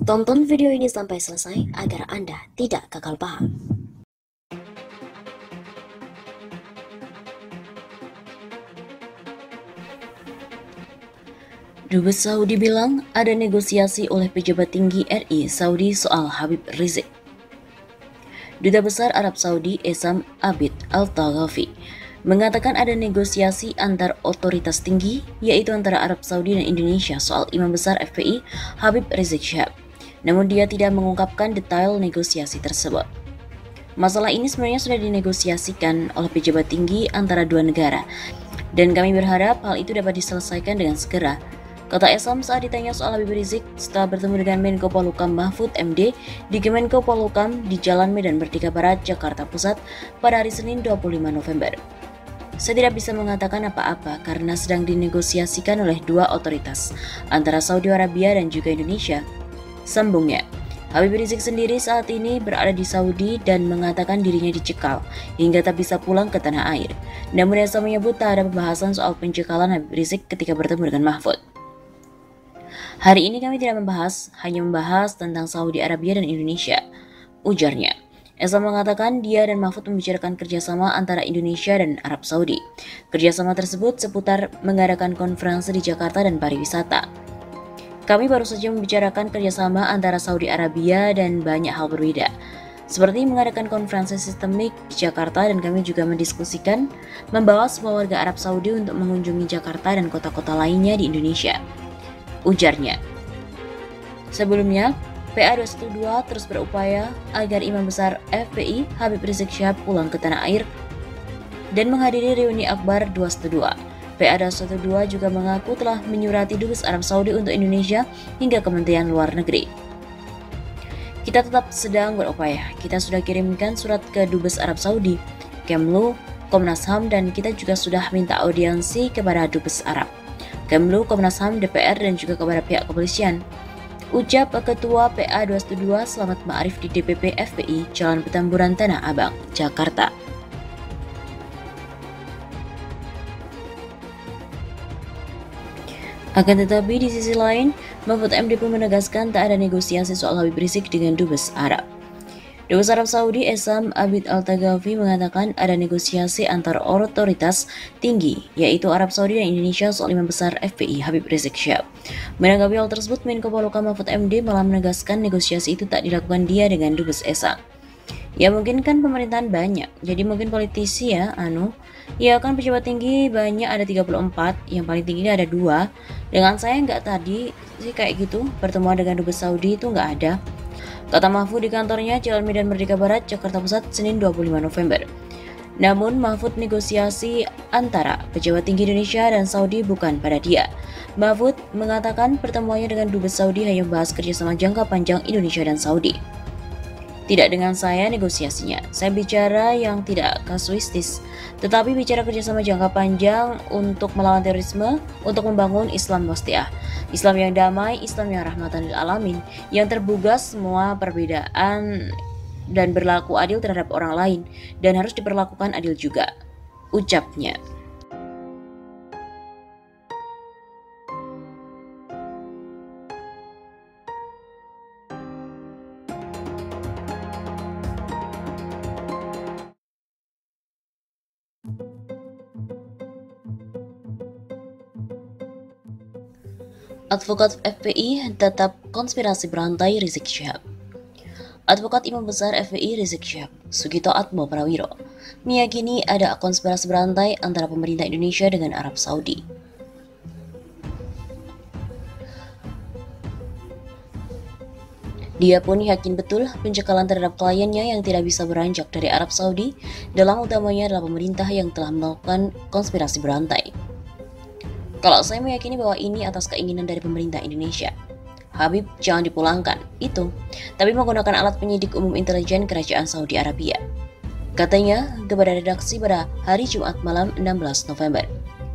Tonton video ini sampai selesai agar Anda tidak gagal paham. Dubes Saudi bilang ada negosiasi oleh pejabat tinggi RI Saudi soal Habib Rizik. Duta Besar Arab Saudi Essam Abid Al-Taghafi mengatakan ada negosiasi antar otoritas tinggi, yaitu antara Arab Saudi dan Indonesia soal Imam Besar FPI Habib Rizik Syihab. Namun dia tidak mengungkapkan detail negosiasi tersebut. Masalah ini sebenarnya sudah dinegosiasikan oleh pejabat tinggi antara dua negara, dan kami berharap hal itu dapat diselesaikan dengan segera, kata Essam saat ditanya soal Habib Rizik setelah bertemu dengan Menko Polhukam Mahfud MD di Kemenko Polhukam di Jalan Medan Merdeka Barat, Jakarta Pusat pada hari Senin 25 November. Saya tidak bisa mengatakan apa-apa karena sedang dinegosiasikan oleh dua otoritas, antara Saudi Arabia dan juga Indonesia, sambungnya. Habib Rizik sendiri saat ini berada di Saudi dan mengatakan dirinya dicekal hingga tak bisa pulang ke tanah air. Namun Essam menyebut tak ada pembahasan soal pencekalan Habib Rizik ketika bertemu dengan Mahfud. Hari ini kami tidak membahas, hanya membahas tentang Saudi Arabia dan Indonesia, ujarnya. Essam mengatakan dia dan Mahfud membicarakan kerjasama antara Indonesia dan Arab Saudi. Kerjasama tersebut seputar mengadakan konferensi di Jakarta dan pariwisata. Kami baru saja membicarakan kerjasama antara Saudi Arabia dan banyak hal berbeda, seperti mengadakan konferensi sistemik di Jakarta, dan kami juga mendiskusikan membawa semua warga Arab Saudi untuk mengunjungi Jakarta dan kota-kota lainnya di Indonesia, ujarnya. Sebelumnya, PA212 terus berupaya agar Imam Besar FPI Habib Rizik Syihab pulang ke tanah air dan menghadiri reuni Akbar 212. PA212 juga mengaku telah menyurati Dubes Arab Saudi untuk Indonesia hingga Kementerian Luar Negeri. Kita tetap sedang berupaya. Kita sudah kirimkan surat ke Dubes Arab Saudi, Kemlu, Komnas HAM, dan kita juga sudah minta audiensi kepada Dubes Arab, Kemlu, Komnas HAM, DPR, dan juga kepada pihak kepolisian, ucap Ketua PA212 Slamet Ma'arif di DPP FPI Jalan Petamburan, Tanah Abang, Jakarta. Akan tetapi di sisi lain, Mahfud MD pun menegaskan tak ada negosiasi soal Habib Rizik dengan Dubes Arab. Dubes Arab Saudi Essam Abid Al-Taghafi mengatakan ada negosiasi antar otoritas tinggi, yaitu Arab Saudi dan Indonesia soal Imam Besar FPI Habib Rizik Syihab. Menanggapi hal tersebut, Menko Polhukam Mahfud MD malah menegaskan negosiasi itu tak dilakukan dia dengan Dubes Essam. Ya mungkin kan pemerintahan banyak, jadi mungkin politisi ya, ya kan pejabat tinggi banyak, ada 34, yang paling tinggi ada 2. Dengan saya nggak tadi sih kayak gitu, pertemuan dengan Dubes Saudi itu nggak ada, kata Mahfud di kantornya Jalan Medan Merdeka Barat, Jakarta Pusat, Senin 25 November. Namun Mahfud negosiasi antara pejabat tinggi Indonesia dan Saudi bukan pada dia. Mahfud mengatakan pertemuannya dengan Dubes Saudi hanya membahas kerjasama jangka panjang Indonesia dan Saudi. Tidak dengan saya negosiasinya, saya bicara yang tidak kasuistis, tetapi bicara kerjasama jangka panjang untuk melawan terorisme, untuk membangun Islam wastiah, Islam yang damai, Islam yang rahmatan lil alamin, yang terbuka semua perbedaan dan berlaku adil terhadap orang lain, dan harus diperlakukan adil juga, ucapnya. Advokat FPI tetap konspirasi berantai Rizik Syihab. Advokat Imam Besar FPI Rizik Syihab, Sugito Atmo Prawiro, meyakini ada konspirasi berantai antara pemerintah Indonesia dengan Arab Saudi. Dia pun yakin betul pencekalan terhadap kliennya yang tidak bisa beranjak dari Arab Saudi, dalam utamanya adalah pemerintah yang telah melakukan konspirasi berantai. Kalau saya meyakini bahwa ini atas keinginan dari pemerintah Indonesia. Habib jangan dipulangkan, itu, tapi menggunakan alat penyidik umum intelijen Kerajaan Saudi Arabia, katanya kepada redaksi pada hari Jumat malam 16 November.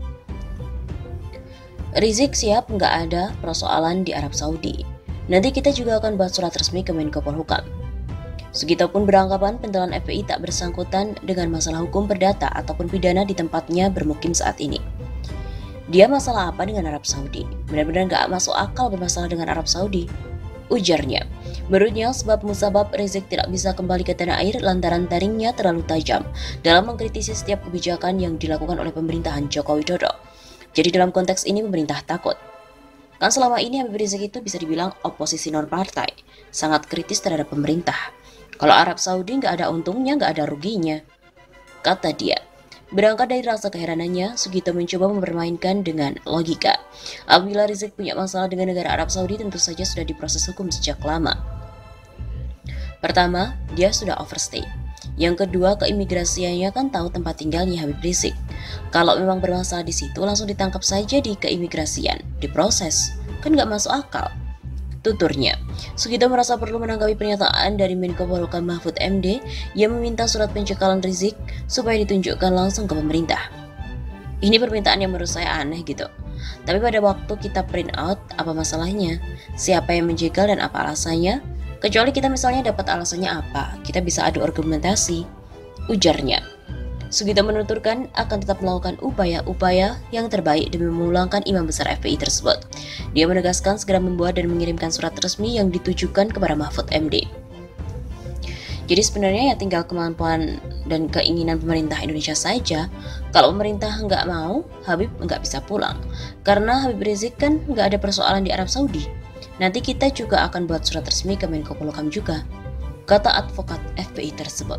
Rizik Syihab nggak ada persoalan di Arab Saudi. Nanti kita juga akan buat surat resmi ke Menko Polhukam. Sugito pun beranggapan pentolan FPI tak bersangkutan dengan masalah hukum perdata ataupun pidana di tempatnya bermukim saat ini. Dia masalah apa dengan Arab Saudi? Benar-benar gak masuk akal bermasalah dengan Arab Saudi. ujarnya. Menurutnya, sebab musabab Rizik tidak bisa kembali ke tanah air lantaran taringnya terlalu tajam dalam mengkritisi setiap kebijakan yang dilakukan oleh pemerintahan Joko Widodo. Jadi dalam konteks ini pemerintah takut. Kan selama ini Habib Rizik itu bisa dibilang oposisi non-partai, sangat kritis terhadap pemerintah. Kalau Arab Saudi nggak ada untungnya, nggak ada ruginya, kata dia. Berangkat dari rasa keheranannya, Sugito mencoba mempermainkan dengan logika. Apabila Rizik punya masalah dengan negara Arab Saudi, tentu saja sudah diproses hukum sejak lama. Pertama, dia sudah overstay. Yang kedua, keimigrasiannya kan tahu tempat tinggalnya Habib Rizik. Kalau memang bermasalah di situ, langsung ditangkap saja di keimigrasian, diproses. Kan nggak masuk akal, tuturnya. Sugito merasa perlu menanggapi pernyataan dari Menko Polhukam Mahfud MD yang meminta surat pencekalan Rizik supaya ditunjukkan langsung ke pemerintah. Ini permintaan yang menurut saya aneh gitu. Tapi pada waktu kita print out, apa masalahnya? Siapa yang menjegal dan apa alasannya? Kecuali kita misalnya dapat alasannya apa, kita bisa adu argumentasi, ujarnya. Sugito menuturkan akan tetap melakukan upaya-upaya yang terbaik demi memulangkan imam besar FPI tersebut. Dia menegaskan segera membuat dan mengirimkan surat resmi yang ditujukan kepada Mahfud MD. Jadi sebenarnya ya tinggal kemampuan dan keinginan pemerintah Indonesia saja. Kalau pemerintah nggak mau, Habib nggak bisa pulang. Karena Habib Rizik kan nggak ada persoalan di Arab Saudi. Nanti kita juga akan buat surat resmi ke Menko Polhukam juga, kata advokat FPI tersebut.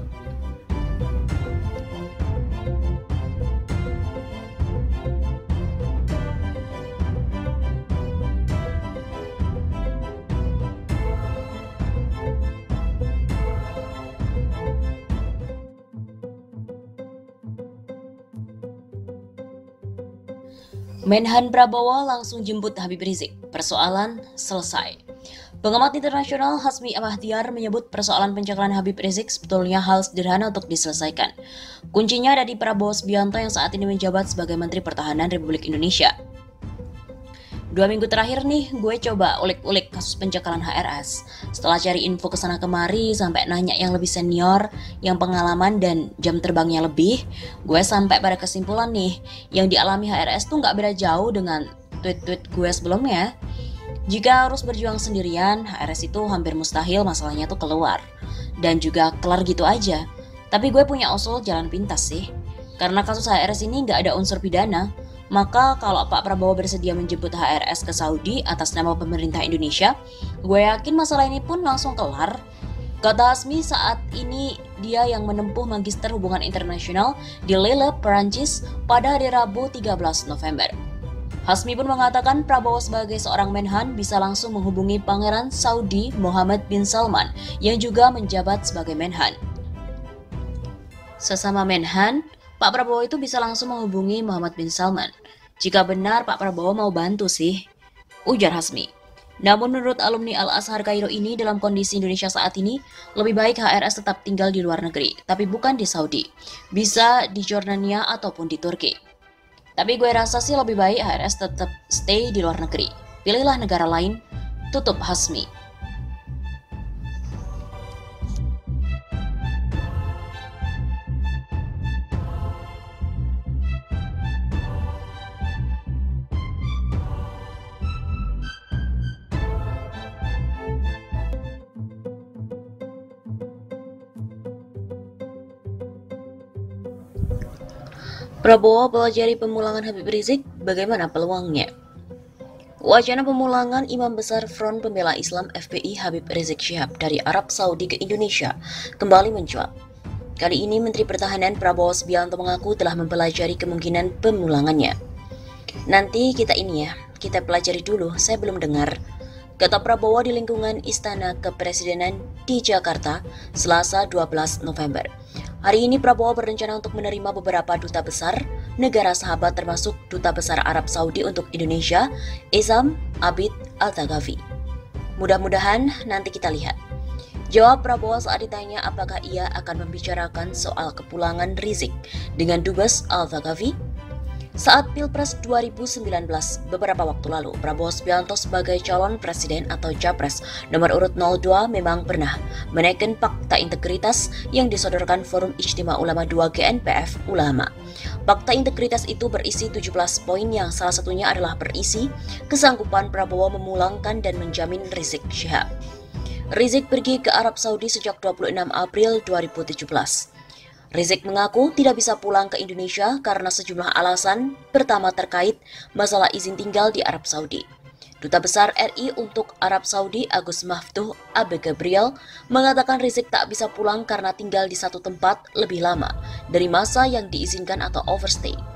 Menhan Prabowo langsung jemput Habib Rizik, persoalan selesai. Pengamat internasional Hasmi Bahtiar menyebut persoalan pencekalan Habib Rizik sebetulnya hal sederhana untuk diselesaikan. Kuncinya ada di Prabowo Subianto yang saat ini menjabat sebagai Menteri Pertahanan Republik Indonesia. 2 minggu terakhir nih, gue coba ulik-ulik kasus pencekalan HRS. Setelah cari info kesana kemari, sampai nanya yang lebih senior, yang pengalaman dan jam terbangnya lebih, gue sampai pada kesimpulan nih, yang dialami HRS tuh nggak beda jauh dengan tweet-tweet gue sebelumnya. Jika harus berjuang sendirian, HRS itu hampir mustahil masalahnya tuh keluar. Dan juga kelar gitu aja. Tapi gue punya usul jalan pintas sih. Karena kasus HRS ini nggak ada unsur pidana, maka kalau Pak Prabowo bersedia menjemput HRS ke Saudi atas nama pemerintah Indonesia, gue yakin masalah ini pun langsung kelar. Kata Hasmi, saat ini dia yang menempuh Magister Hubungan Internasional di Lille, Perancis pada hari Rabu 13 November. Hasmi pun mengatakan Prabowo sebagai seorang menhan bisa langsung menghubungi Pangeran Saudi Mohammed bin Salman yang juga menjabat sebagai menhan. Sesama menhan, Pak Prabowo itu bisa langsung menghubungi Mohammed bin Salman. Jika benar Pak Prabowo mau bantu sih, ujar Hasmi. Namun menurut alumni Al-Azhar Kairo ini, dalam kondisi Indonesia saat ini, lebih baik HRS tetap tinggal di luar negeri, tapi bukan di Saudi. Bisa di Jordania ataupun di Turki. Tapi gue rasa sih lebih baik HRS tetap stay di luar negeri. Pilihlah negara lain, tutup Hasmi. Prabowo pelajari pemulangan Habib Rizik, bagaimana peluangnya? Wacana pemulangan Imam Besar Front Pembela Islam FPI Habib Rizik Syihab dari Arab Saudi ke Indonesia kembali mencuat. Kali ini Menteri Pertahanan Prabowo Subianto mengaku telah mempelajari kemungkinan pemulangannya. Nanti kita pelajari dulu, saya belum dengar, kata Prabowo di lingkungan Istana Kepresidenan di Jakarta, Selasa 12 November. Hari ini Prabowo berencana untuk menerima beberapa duta besar negara sahabat termasuk Duta Besar Arab Saudi untuk Indonesia, Esam Abid Al-Thaqafi. Mudah-mudahan nanti kita lihat. Jawab Prabowo saat ditanya apakah ia akan membicarakan soal kepulangan Rizik dengan Dubes Al-Thaqafi. Saat Pilpres 2019 beberapa waktu lalu, Prabowo Subianto sebagai calon presiden atau capres nomor urut 02 memang pernah menaikkan fakta integritas yang disodorkan Forum Ijtima Ulama II GNPF Ulama. Fakta integritas itu berisi 17 poin yang salah satunya adalah berisi kesanggupan Prabowo memulangkan dan menjamin Rizik Syihab. Rizik pergi ke Arab Saudi sejak 26 April 2017. Rizik mengaku tidak bisa pulang ke Indonesia karena sejumlah alasan, pertama terkait masalah izin tinggal di Arab Saudi. Duta Besar RI untuk Arab Saudi Agus Maftuh Abe Gabriel mengatakan Rizik tak bisa pulang karena tinggal di satu tempat lebih lama dari masa yang diizinkan atau overstay.